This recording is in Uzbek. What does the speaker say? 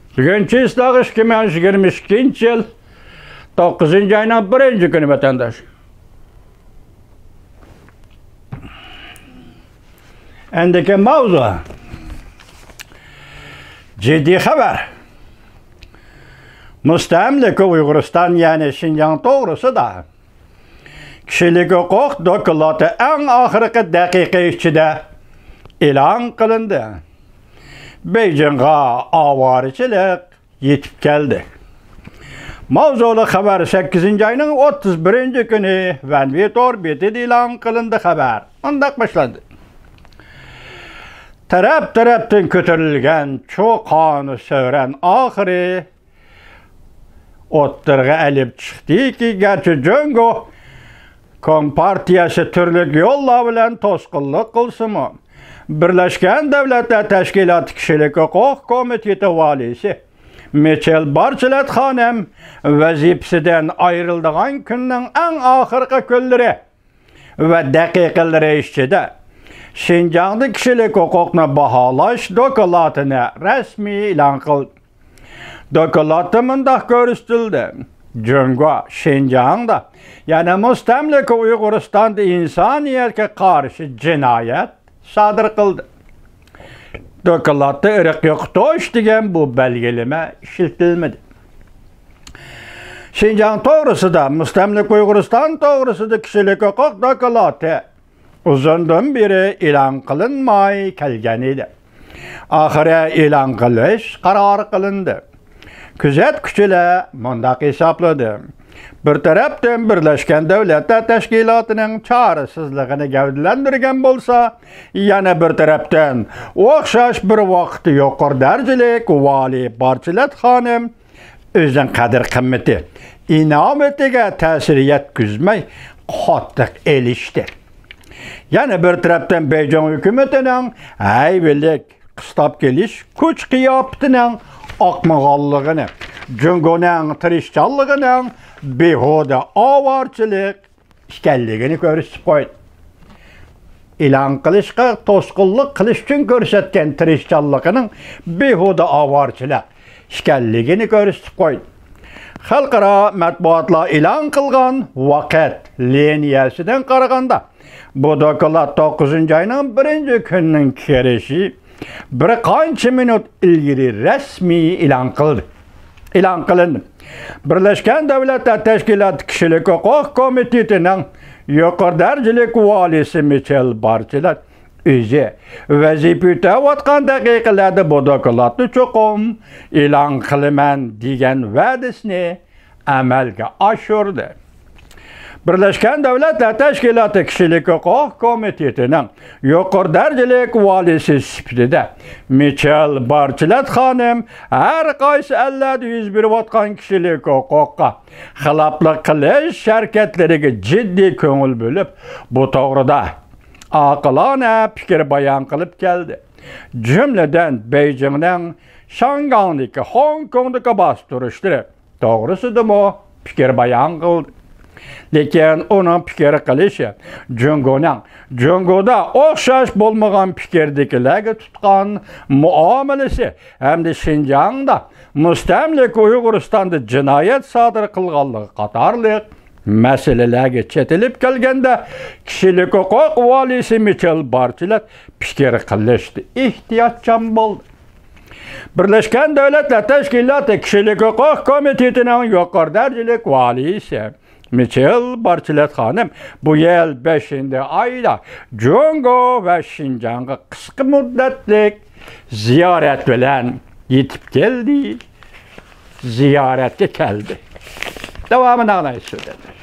Bugünkü ıslaq 2022 yıl 9. ayının 1. günü vatandaş. Endiki mavzu ciddi haber. Müstemlike Uygurustan yani Şinjan doğrusu da kişilik hukuk dokulatı en ahırkı dakika içinde ilan kılındı. Beijing'e avaricilik yetip geldi. Mavzulu haber 8. ayının 31. günü Venvit orbiti ilan kılındı haber. Ondak başlandı. Taraftan kötürülgen çok kanı sören ahırı ottırga elip çıktı ki gerçi Cöngo Kompartiyası türlük yolla bilen tosqulluq kılsımı. Birleşken Devletler Teşkilatı Kişilik Hukuk Komiteti valisi Michel Barçilet Hanem vazifesinden ayrıldığın günün en ahırkı günleri ve dakikaları içinde Şinjan'da kişilik hukukunu bahalaş dokulatını resmi ilan kıldı. Dokulatı mındak görüştüldü. Cöngo Şinjan'da yani müstemlike Uyguristan'da insaniyetke karşı cinayet sadır kıldı. Dokulatı ırk yoktuş degen bu belgeleme işletilmedi. Şinjan doğrusu da müstemlike Uyguristan doğrusu da kişilik hukuk dokulatı uzundan beri ilan kılınmay kelgen idi. Ahire ilan kılış karar kılındı. Küzet küçüle mundak hesapladı. Bir taraftan Birleşken Devletler Teşkilatı'nın çarəsizliğini gavdilendirgen bolsa, yana bir taraftan oxşaş bir vakti yuqur dercilik Vali Barçilet Hanım özün kadir kımmeti inametiga ta'sir yetkizmey qattiq elişti. Yana bir taraftan Beijing hükümetinin aybilik qistap keliş kuch qiyaptining akmağallığını, Cöngo'nun tirişçallığının behuda avarçılık işgalligini görüp koydu. İlan kılışqa tosqulluq kılış üçün görsetken tirişçallığının behuda avarçılık işgalligini görüp koydu. Xalqara matbuatla ilan kılgan vaqt liniyasidan qaraganda bu dokulat 9. ayının 1. gününün kirişi bir qancha minut ilgiri resmi ilan kılındı. Birleşken Devletler Teşkilatı Kişilik Hukuk Komiteti'nin yuqur dercilik valisi Michel Barçilet özü vazifede vatkan dakikalarda bu dokulatı çokum ilan kılıman degen va'dasini amalga oshirdi. Birleşken Devletler Teşkilatı Kişilik Hukuk Komiteti'nin yuqur dercilik valisi sifatida Michel Barçilet Hanım her qaysi ellerde yüz bir vatkan kişilik hukukka xilaplık qilish hareketleriga ciddi ko'ngil bo'lib bu to'g'rida aqlona fikir bayon qilib keldi. Cümleden Beijing'ning Shanghai'dagi Hong Kong'dagi bostirishlar to'g'risidami fikir bayon qildi. Lekin onun fikir qilishi Cöngo'da o'xshash bo'lmagan fikirdagilarga tutgan muomalasi hamda Şinjan'da müstemlike Uyguristan'da jinoyat sodir qilganligi qatorliq masalalarga chetilib kelganda kişilik hukuk valisi Michel Barçilet fikir qilishdi ehtiyotchan bo'ldi. Birleşken Devletler Teşkilatı Kişilik Hukuk Komiteti'nin yuqur dercilik valisi Michel Barçilet Hanım bu yıl 5. ayda Cöngo ve Şinjan'a kısa müddetlik ziyaret bilen yetip geldi. Ziyarete geldi. Devamını anlayışır.